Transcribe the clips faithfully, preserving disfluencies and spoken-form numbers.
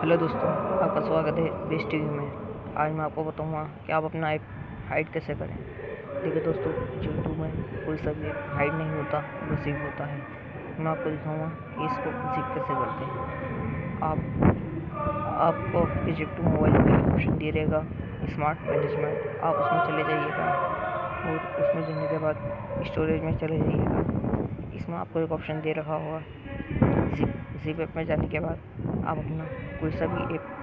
Hello दोस्तों, आपका स्वागत है बेस्ट टीवी में। आज मैं आपको बताऊंगा कि आप अपना ऐप हाइड कैसे करें। देखिए दोस्तों, यूट्यूब में कोई सा भी ऐप हाइड नहीं होता, वो जिप होता है। मैं आपको दिखाऊंगा कि इसको जिप कैसे करते हैं। आप आपको आपके यूट्यूब मोबाइल में ऑप्शन दे रहेगा स्मार्ट मैनेजमेंट, आप उसमें चले जाइएगा और उसमें जाने के बाद स्टोरेज में चले जाइएगा। इसमें आपको एक ऑप्शन दे रखा होगा जिप। जिप ऐप में जाने के बाद आप अपना कोई सा भी ऐप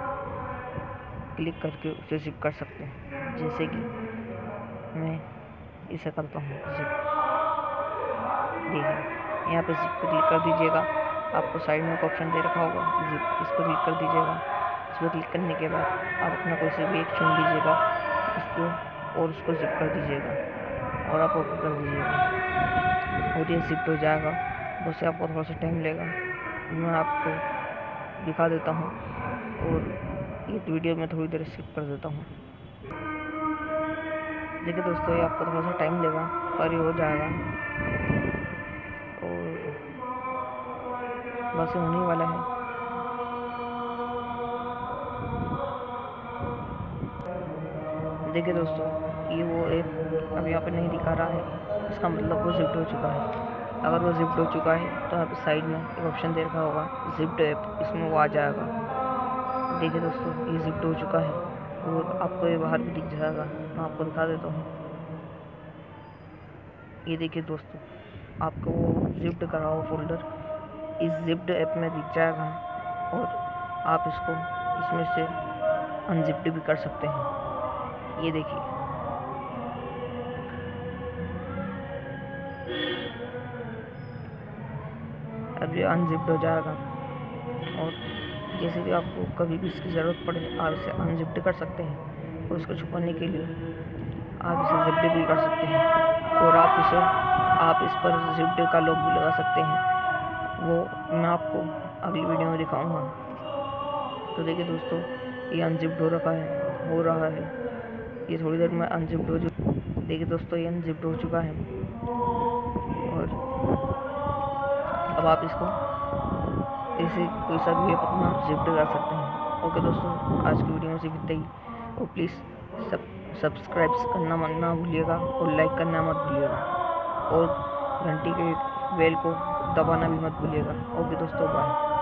क्लिक करके उसे जिप कर सकते हैं। जैसे कि मैं इसे करता हूँ जिप। देखिए, यहाँ पे जिप पे क्लिक कर दीजिएगा। आपको साइड में एक ऑप्शन दे रखा होगा जिप, इस पर क्लिक कर दीजिएगा। इस पर क्लिक करने के बाद आप अपना कोई सा भी एक चुन लीजिएगा इसको और उसको जिप कर दीजिएगा और आप ओपन कर दीजिएगा और ये जिप हो जाएगा। उससे आपको थोड़ा सा टाइम लेगा। मैं आपको दिखा देता हूँ और ये वीडियो में थोड़ी देर स्किप कर देता हूँ। देखिए दोस्तों, ये आपको थोड़ा सा टाइम लेगा पर ये हो जाएगा और बस ये होने वाला है। देखिए दोस्तों, ये वो ऐप अब यहाँ पर नहीं दिखा रहा है, इसका मतलब वो जिप्ड हो चुका है। अगर वो जिप्ड हो चुका है तो यहाँ पे साइड में एक ऑप्शन दे रखा होगा जिप्ड ऐप, इसमें वो आ जाएगा। देखिए दोस्तों, ये जिप्ड हो चुका है और आपको ये बाहर भी दिख जाएगा। मैं आपको दिखा देता हूँ। ये देखिए दोस्तों, आपको वो जिप्ड करा हुआ फोल्डर इस जिप्ड ऐप में दिख जाएगा और आप इसको इसमें से अनजिप्ड भी कर सकते हैं। ये देखिए, अब ये अनजिप्ड हो जाएगा और जैसे कि आपको कभी भी इसकी ज़रूरत पड़े आप इसे अनजिप्ड कर सकते हैं और इसको छुपाने के लिए आप इसे जिप्ड भी कर सकते हैं और आप इसे आप इस पर जिप्ड का लॉक भी लगा सकते हैं। वो मैं आपको अगली वीडियो में दिखाऊंगा। तो देखिए दोस्तों, ये अनजिप्ड हो रखा है हो रहा है ये थोड़ी देर में अनजिप्ड हो चुका। देखिए दोस्तों, ये अनजिप्ड हो चुका है और अब आप इसको ऐसे कोई सा भी ऐप अपना जिप्ड कर सकते हैं। ओके दोस्तों, आज की वीडियो में सिर्फ इतना ही और प्लीज़ सब सब्सक्राइब करना मत ना भूलिएगा और लाइक करना मत भूलिएगा और घंटी के बेल को दबाना भी मत भूलिएगा। ओके दोस्तों, बाय।